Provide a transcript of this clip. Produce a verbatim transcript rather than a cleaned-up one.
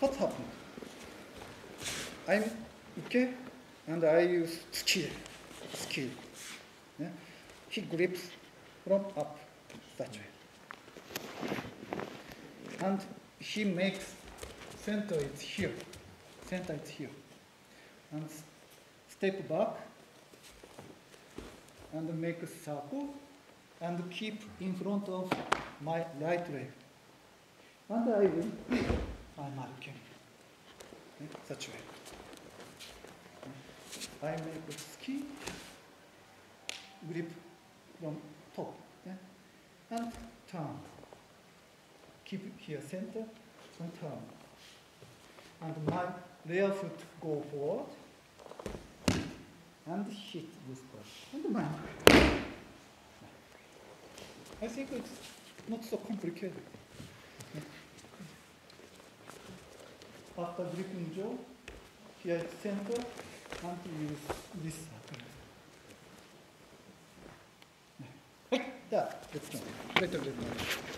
what happened? I'm okay, and I use skill, skill. Yeah? He grips from up, that way. And he makes center is here, center is here. And step back, and make a circle, and keep in front of my right leg. And I will, I'm marking, okay, such way. I make a ski, grip from top, yeah? And turn. Keep here center, and turn. And my rear foot go forward, and hit this part. And my I think it's not so complicated. After gripping jaw, here is center, and use this circle. はい、じゃあ、レッツゴー。レッツゴー。